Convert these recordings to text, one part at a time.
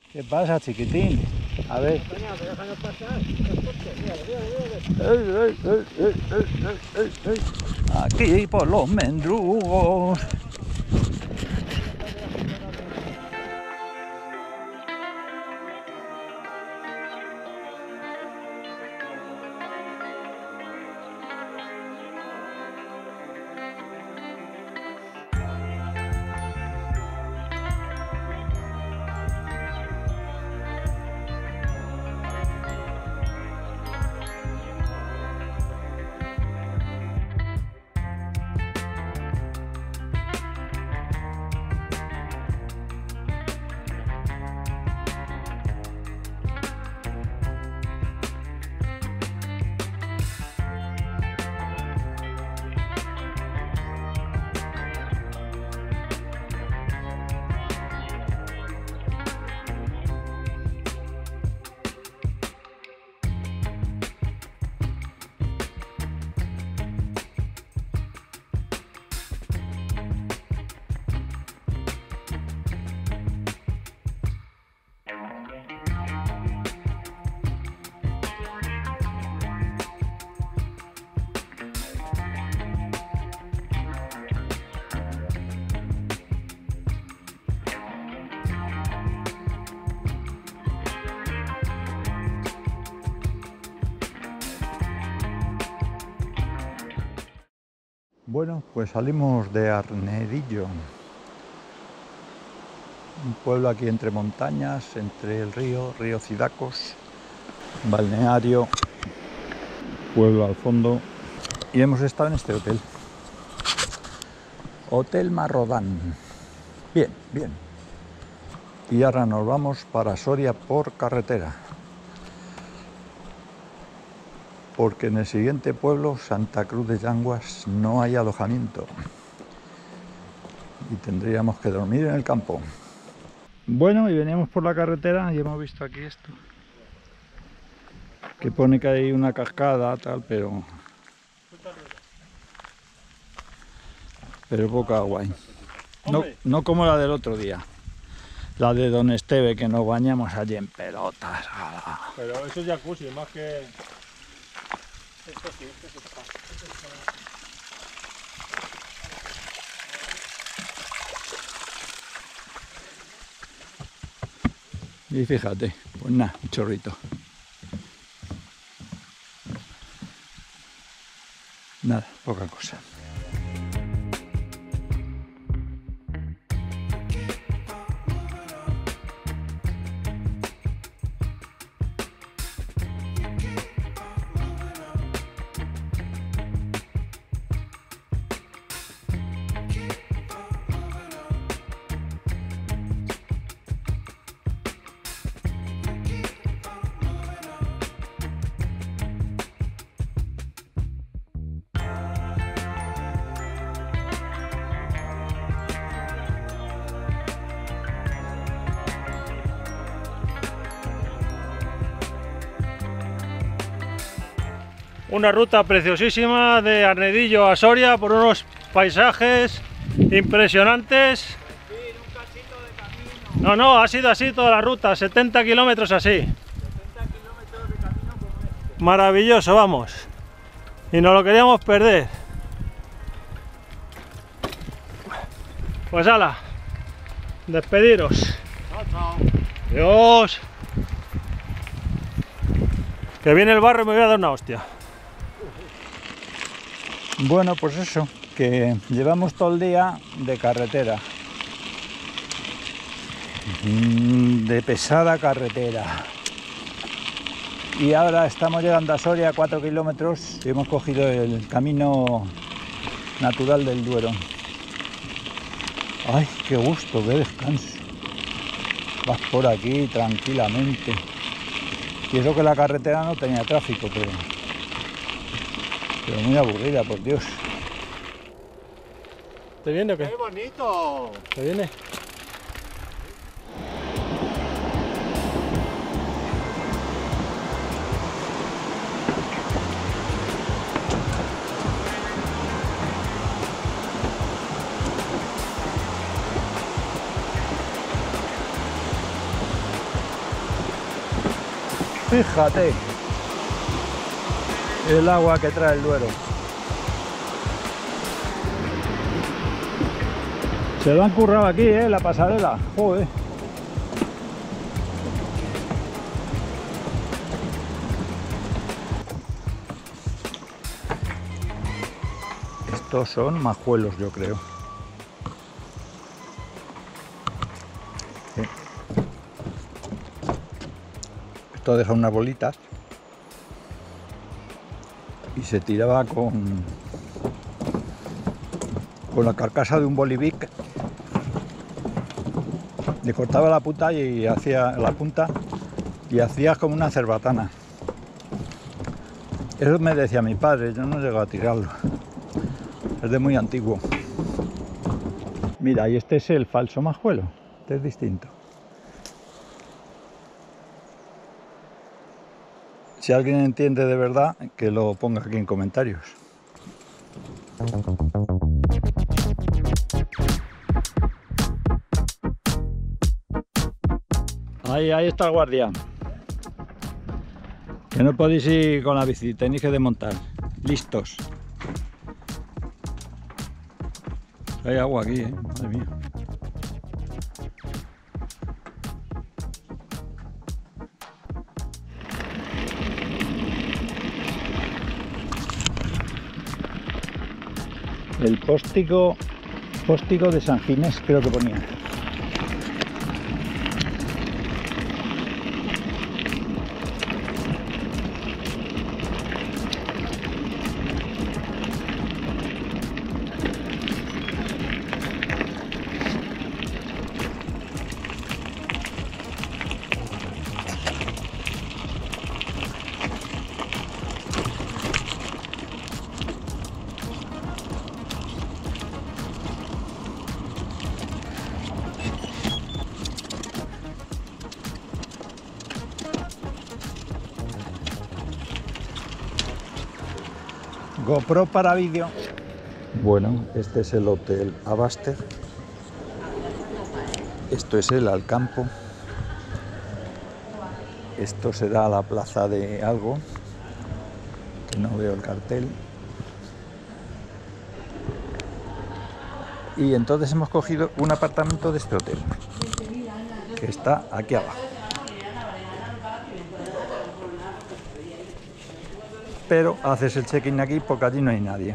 ¿Qué pasa, chiquitín? A ver. Déjanos pasar. Aquí por los mendrugos. Bueno, pues salimos de Arnedillo, un pueblo aquí entre montañas, entre el río Cidacos, balneario, pueblo al fondo, y hemos estado en este hotel, Hotel Marrodán. Bien, bien. Y ahora nos vamos para Soria por carretera, porque en el siguiente pueblo, Santa Cruz de Llanguas, no hay alojamiento y tendríamos que dormir en el campo. Bueno, y veníamos por la carretera y hemos visto aquí esto, que pone que hay una cascada, tal, pero poca agua hay. No como la del otro día, la de Don Esteve, que nos bañamos allí en pelotas. Pero eso es jacuzzi, más que... Esto sí, este es spa. Y fíjate, pues nada, un chorrito. Nada, poca cosa. Una ruta preciosísima de Arnedillo a Soria por unos paisajes impresionantes. No, ha sido así toda la ruta, 70 kilómetros así. 70 kilómetros de camino como este. Maravilloso, vamos. Y no lo queríamos perder. Pues ala, despediros. Chao, chao. Adiós. Que viene el barro y me voy a dar una hostia. Bueno, pues eso, que llevamos todo el día de carretera, de pesada carretera, y ahora estamos llegando a Soria, 4 kilómetros, y hemos cogido el camino natural del Duero. ¡Ay, qué gusto, qué descanso! Vas por aquí tranquilamente, y eso que la carretera no tenía tráfico, pero muy aburrida, por Dios. ¿Te viene o qué? ¡Qué bonito! ¿Te viene? Fíjate el agua que trae el Duero. Se lo han currado aquí, la pasarela. Joder. Estos son majuelos, yo creo. Sí. Esto deja unas bolitas y se tiraba con la carcasa de un bolivic. Le cortaba la punta y hacías como una cerbatana. Eso me decía mi padre, yo no llego a tirarlo. Es de muy antiguo. Mira, y este es el falso majuelo. Este es distinto. Si alguien entiende de verdad, que lo ponga aquí en comentarios. Ahí está el guardia. Que no podéis ir con la bici, tenéis que desmontar. Listos. Hay agua aquí, madre mía. El póstico de San Ginés, creo que ponía. GoPro para vídeo. Bueno, este es el Hotel Abaster. Esto es el Alcampo. Esto será la plaza de algo, que no veo el cartel. Y entonces hemos cogido un apartamento de este hotel, que está aquí abajo. Pero haces el check-in aquí porque allí no hay nadie.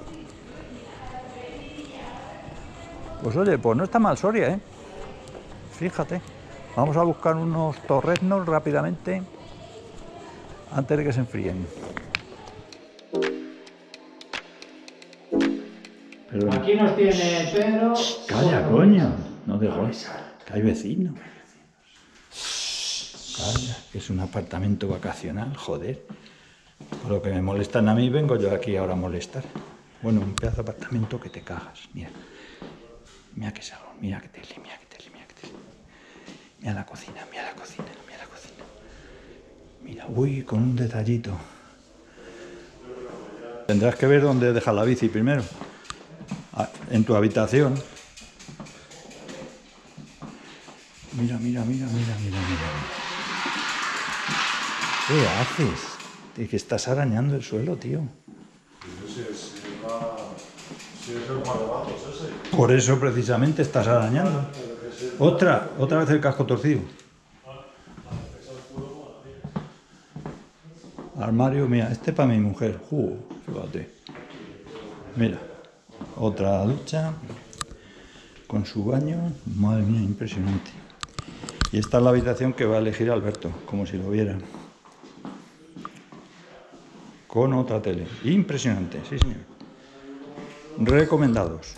Pues oye, pues no está mal Soria, ¿eh? Fíjate. Vamos a buscar unos torreznos rápidamente antes de que se enfríen. Pero... Aquí nos tiene Pedro. Calla, coño. No te jodas. Que hay vecinos. Calla, que es un apartamento vacacional, joder. Por lo que me molestan a mí, vengo yo aquí ahora a molestar. Bueno, un pedazo de apartamento que te cagas. Mira. Mira qué salón, mira qué tele, mira qué tele, mira qué tele. Mira la cocina, mira la cocina, mira la cocina. Mira, uy, con un detallito. Tendrás que ver dónde dejas la bici primero. En tu habitación. Mira, mira, mira, mira, mira, mira. ¿Qué haces? Es que estás arañando el suelo, tío. Por eso precisamente estás arañando. Otra vez el casco torcido. Armario, mira, este para mi mujer. Fíjate. Mira, otra ducha con su baño. Madre mía, impresionante. Y esta es la habitación que va a elegir Alberto, como si lo viera. Con otra tele. Impresionante, sí señor. Recomendados.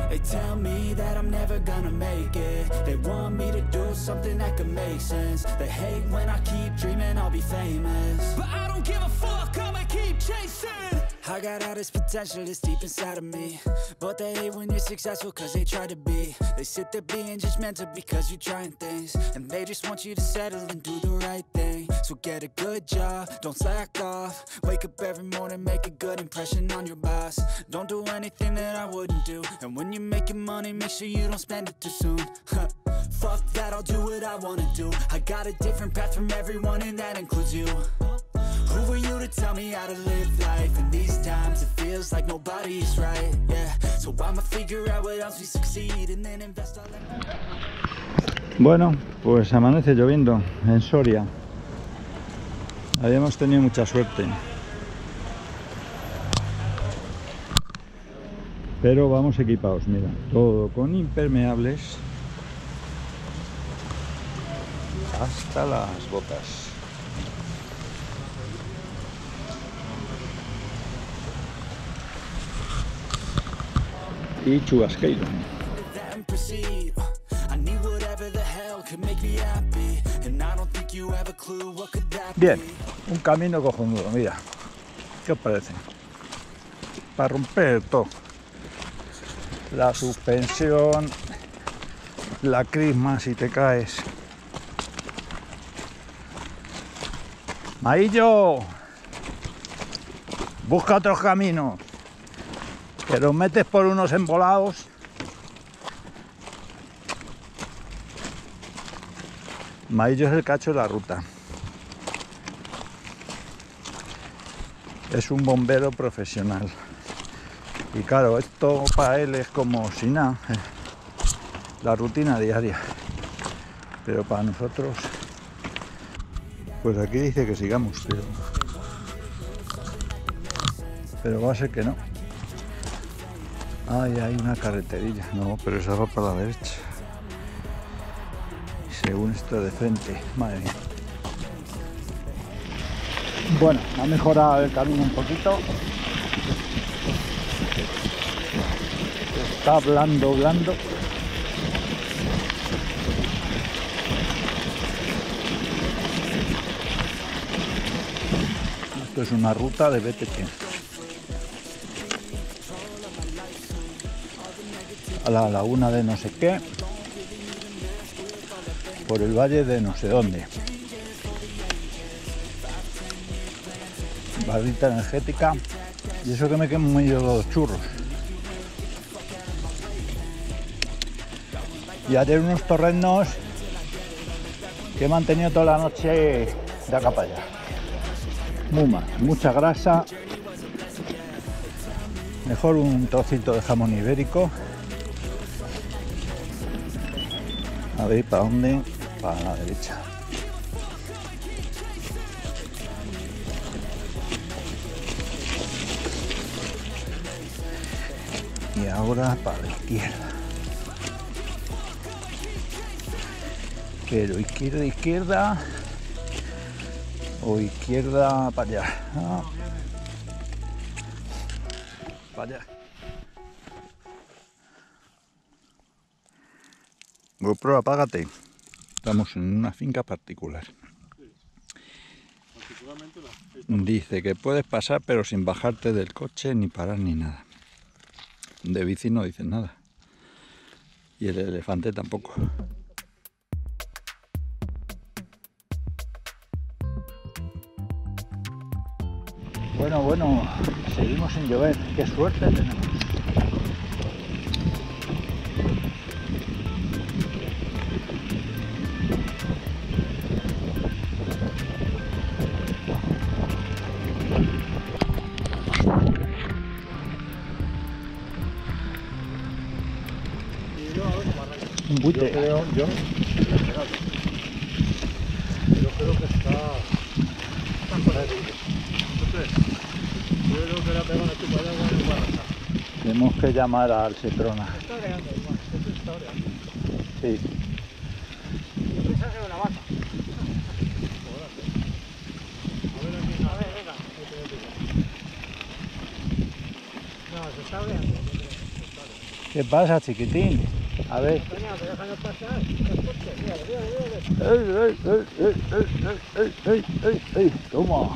They tell me that I'm never gonna make it. They want me to do something that could make sense. They hate when I keep dreaming I'll be famous, but I don't give a fuck, I'ma keep chasing. I got all this potential that's deep inside of me, but they hate when you're successful cause they try to be. They sit there being judgmental because you're trying things, and they just want you to settle and do the right thing. So get a good job, don't slack off. Wake up every morning, make a good impression on your boss. Don't do anything that I wouldn't do, and when you're making money, make sure you don't spend it too soon. Fuck that, I'll do what I wanna do. I got a different path from everyone, and that includes you. Who are you to tell me how to live life? In these times it feels like nobody is right, yeah. So I'ma figure out what else we succeed and then invest all in. Bueno, pues amanece lloviendo en Soria. Habíamos tenido mucha suerte, pero vamos equipados, mira, todo con impermeables hasta las botas. Y chubasqueiro. Bien, un camino cojonudo, mira. ¿Qué os parece? Para romper todo. La suspensión, la crisma si te caes. Maillo, busca otros caminos. Que los metes por unos embolados. Maillo es el cacho de la ruta. Es un bombero profesional. Y claro, esto para él es como si nada, la rutina diaria. Pero para nosotros, pues aquí dice que sigamos, pero va a ser que no. Ay, hay una carreterilla. No, pero esa va para la derecha. Según esto de frente. Madre mía. Bueno, ha mejorado el camino un poquito. Está blando. Esto es una ruta de BTT. A la laguna de no sé qué, por el valle de no sé dónde. Barrita energética, y eso que me quemo medio los churros. Y ayer unos torrenos que he mantenido toda la noche de acá para allá. Mucha grasa. Mejor un trocito de jamón ibérico. A ver, ¿para dónde? Para la derecha. Y ahora para la izquierda. Pero izquierda o izquierda para allá. Ah. Para allá. GoPro, apágate. Estamos en una finca particular. Dice que puedes pasar pero sin bajarte del coche ni parar ni nada. De bici no dicen nada. Y el elefante tampoco. Bueno, seguimos sin llover. Qué suerte tenemos. Un buitre. Yo creo que está fuera de buitre. Yo creo que le ha pegado una chupa de agua en el barranca. Tenemos que llamar al Setrona. Está oreando igual, esto está oreando. Sí. Yo pensaba que era una vaca. A ver aquí. A ver, venga. No, se está oreando. ¿Qué pasa, chiquitín? A ver. Toma.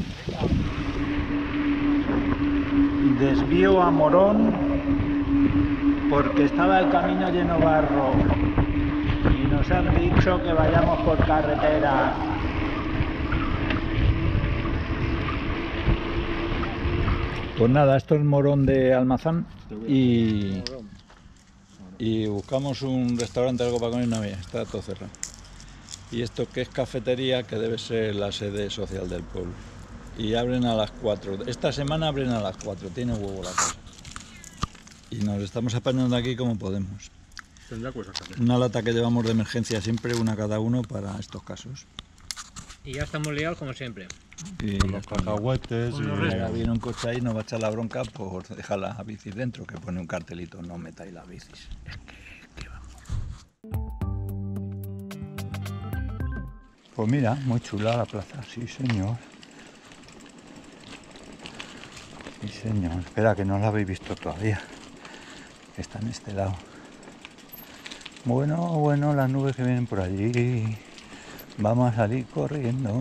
Desvío a Morón porque estaba el camino lleno de barro y nos han dicho que vayamos por carretera. Pues nada, esto es Morón de Almazán y buscamos un restaurante, algo para comer, no había, está todo cerrado. Y esto que es cafetería, que debe ser la sede social del pueblo. Y abren a las 4. Esta semana abren a las 4, tiene huevo la cosa. Y nos estamos apañando aquí como podemos. Tendrá cosas que hacer. Una lata que llevamos de emergencia siempre, una cada uno para estos casos. Y ya estamos liados como siempre. Y Con los cacahuetes y... ahora viene un coche ahí y nos va a echar la bronca por dejar la bici dentro, que pone un cartelito, no metáis las bicis. Es que vamos. Pues mira, muy chula la plaza, sí señor. Sí señor, espera que no la habéis visto todavía. Está en este lado. Bueno, las nubes que vienen por allí. Vamos a salir corriendo.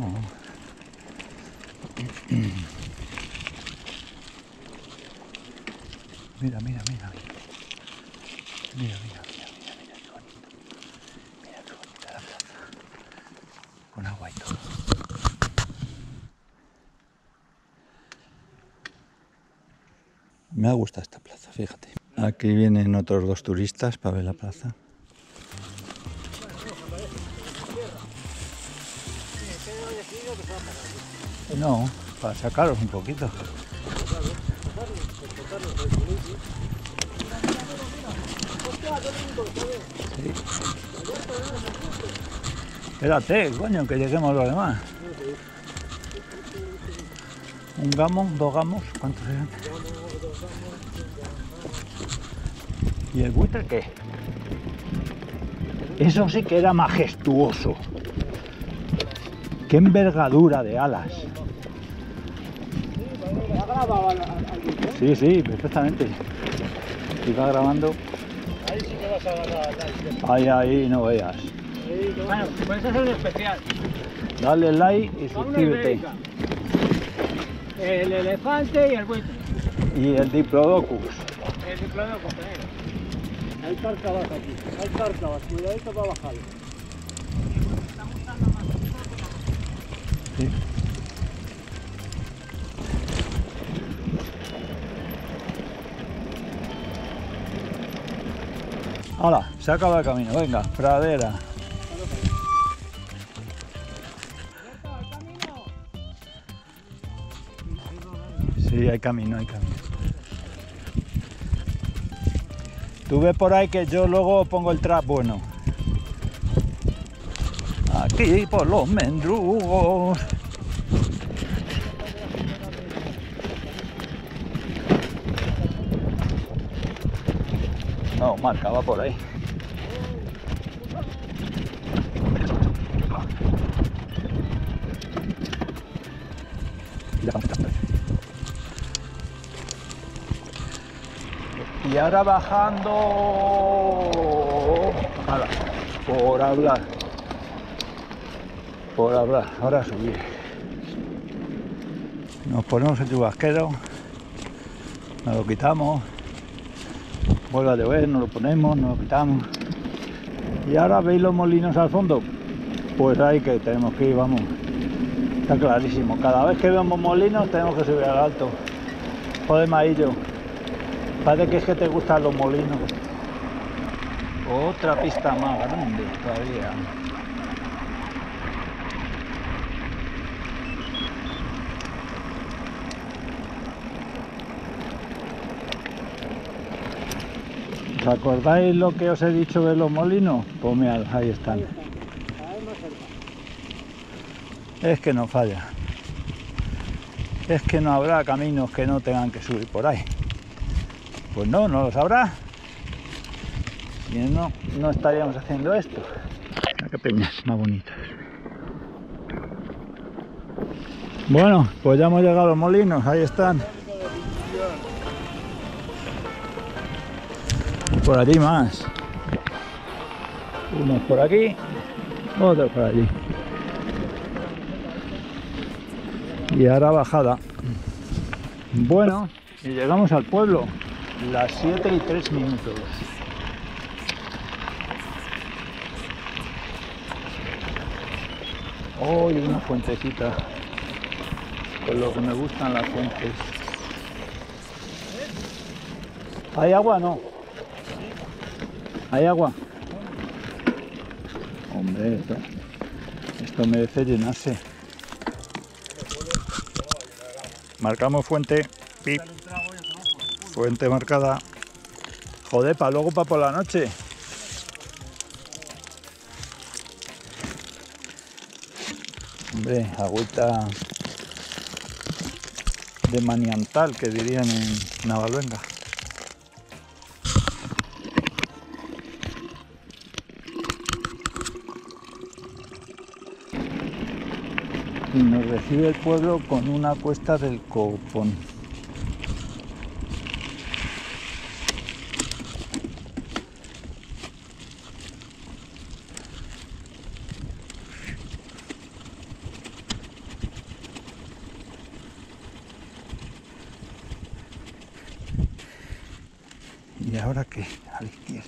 Mira, mira, mira. Mira, mira, mira, mira, mira, qué bonito. Mira qué bonita la plaza. Con agua y todo. Me ha gustado esta plaza, fíjate. Aquí vienen otros 2 turistas para ver la plaza. No, para sacaros un poquito. Sí. Espérate, coño, que lleguemos los demás. Un gamo, 2 gamos, ¿cuántos eran? ¿Y el buitre qué? Eso sí que era majestuoso. ¡Qué envergadura de alas! Sí, sí, perfectamente. Iba grabando. Ahí sí que vas a agarrar. Ahí, no veas. Bueno, puedes hacer un especial. Dale like y Fauna suscríbete. ibérica. El elefante y el buitre. Y el Diplodocus. El diplodocus, negro. Hay cárcavas aquí. Hay cárcavas. Cuidadito para bajar. Sí. Hola, se acaba el camino, venga, pradera. Sí, hay camino, hay camino. Tú ves por ahí que yo luego pongo el trap bueno. Aquí por los mendrugos. No, marca, va por ahí. Y ahora bajando. Ahora, por hablar. Ahora subir. Nos ponemos el chubasquero, nos lo quitamos, vuelve a llover, nos lo ponemos, nos lo quitamos. Y ahora veis los molinos al fondo, pues ahí que tenemos que ir, vamos. Está clarísimo, cada vez que vemos molinos tenemos que subir al alto. Joder, Maillo, parece que es que te gustan los molinos. Otra pista más grande todavía. ¿Os acordáis lo que os he dicho de los molinos? Pues mirad, ahí están. Es que no falla. Es que no habrá caminos que no tengan que subir por ahí. Pues no, no los habrá. Si no, no estaríamos haciendo esto. Mira qué peñas más bonitas. Bueno, pues ya hemos llegado a los molinos, ahí están. por allí más. Unos por aquí, otros por allí. Y ahora bajada. Bueno, y llegamos al pueblo. Las 7:03. Oh, y una fuentecita. Con lo que me gustan las fuentes. ¿Hay agua o no? ¿Hay agua? Hombre, esto merece llenarse. Marcamos fuente. Pip. Fuente marcada. Joder, para luego para por la noche. Hombre, agüita de maniantal, que dirían en Navalvenga. Y nos recibe el pueblo con una cuesta del copón. ¿Y ahora qué? A la izquierda.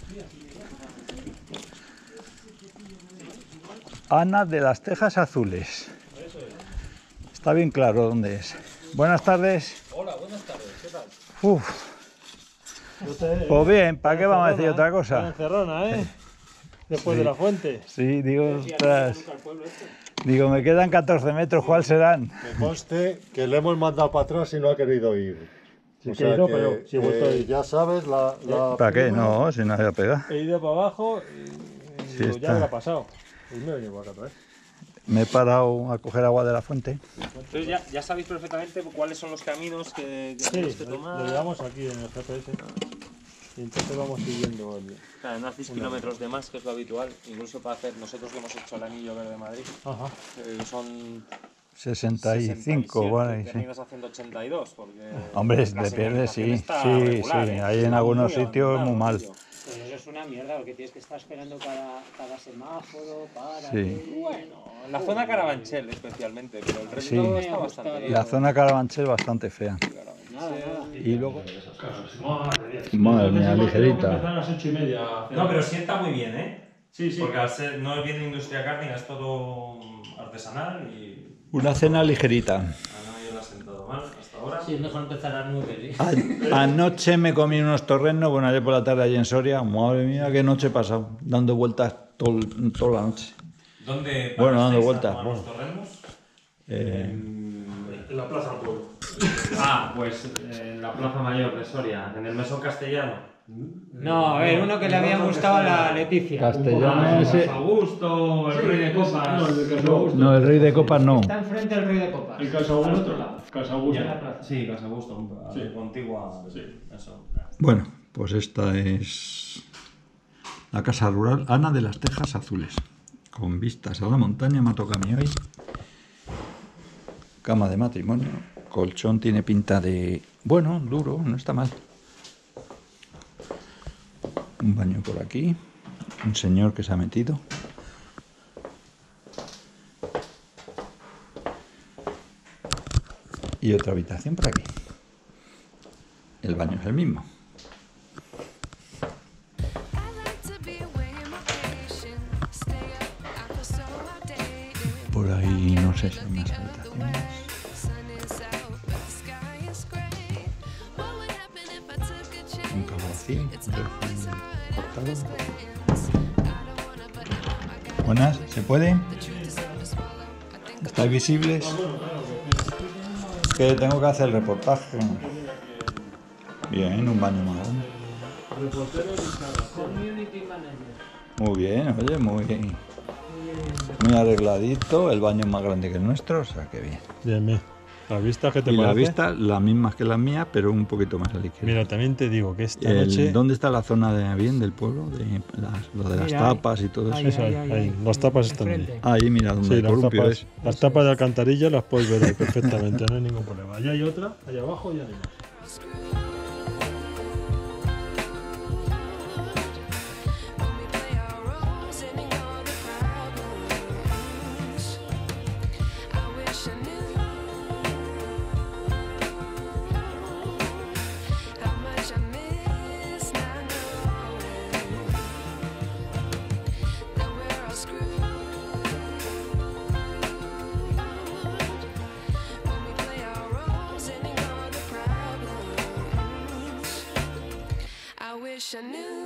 Ana de las Tejas Azules. Está bien claro dónde es. Buenas tardes. Hola, buenas tardes, ¿qué tal? Uf. Pues bien, ¿para qué vamos a decir otra Está cosa? encerrona, ¿eh? Después Sí. de la fuente. Sí, digo, ostras. Digo, me quedan 14 metros, ¿cuál serán? Me conste que le hemos mandado para atrás y no ha querido ir. Sí, O que sea no, que, pero sí he vuelto a ir. ya sabes, la ¿Para qué? prima- No, si no había pegado. He ido para abajo y Sí, digo, está. ya me lo ha pasado. Y me he venido para acá otra vez. Me he parado a coger agua de la fuente. Entonces ya sabéis perfectamente cuáles son los caminos que Sí, tenemos que lo tomar. llevamos aquí en el GPS. Y entonces vamos siguiendo el... Claro, no hacéis kilómetros de más, que es lo habitual. Incluso para hacer, nosotros que hemos hecho el Anillo Verde de Madrid, Ajá. Son 65, vale, sí. terminas haciendo 82, porque... Hombre, la de pierde, señalización sí. está Sí, regular, sí. ¿eh? Ahí en Está algunos muy sitios abandonado, muy mal. tío. Pues eso es una mierda, porque tienes que estar esperando cada semáforo, para... Sí. Bueno, en la zona Carabanchel especialmente, pero el resto Sí. está bastante bien. La zona Carabanchel bastante fea. Nada, nada. Y luego... Madre Madre mía, ligerita. Empezar a las 8:30. No, pero sienta muy bien, ¿eh? Sí, sí. Porque al ser, no es bien industria cárnica, es todo artesanal y Una cena ligerita. no yo la he sentado mal hasta ahora. Sí, es mejor empezar a las 9, ¿sí? Anoche me comí unos torrenos, bueno, ayer por la tarde allí en Soria. Madre mía, qué noche he pasado, dando vueltas toda la noche. ¿Dónde Bueno, dando vais a vueltas. tomar los torrenos? En la plaza del pueblo. Pues en la Plaza Mayor de Soria, en el Mesón Castellano. No, a ver, uno que le había gustado a la Leticia. Castellano ese... Augusto, el Rey de Copas. No, el Rey de Copas no. Está enfrente del Rey de Copas. En Casa Al Augusto. otro lado. Casa Augusto. Ya en la plaza. Sí, Casa Augusto, Sí. contigua. Sí. Eso. Bueno, pues esta es la casa rural Ana de las Tejas Azules, con vistas a la montaña. Me ha tocado a mí hoy. Cama de matrimonio, colchón tiene pinta de... bueno, duro, no está mal. Un baño por aquí, un señor que se ha metido. Y otra habitación por aquí. El baño es el mismo. Por ahí no sé si hay más habitaciones. Un calabacín recién cortado. Buenas, ¿se puede? ¿Estáis visibles? Que tengo que hacer el reportaje. Bien, un baño más grande. Community manager. Muy bien, oye, muy arregladito. El baño es más grande que el nuestro, o sea que bien. Bien, bien. ¿La vista qué te Y parece? la vista, las mismas que las mías, pero un poquito más a la izquierda. Mira, también te digo que esta noche... ¿Dónde está la zona de bien del pueblo? Lo de las Mira, tapas y todo eso. Ahí, Eso, ahí. Las tapas están ahí. Enfrente. Ahí, mira, donde Sí, el columpio es. las tapas de alcantarilla las puedes ver ahí perfectamente, no hay ningún problema. Allá hay otra, allá abajo y hay más. wish I knew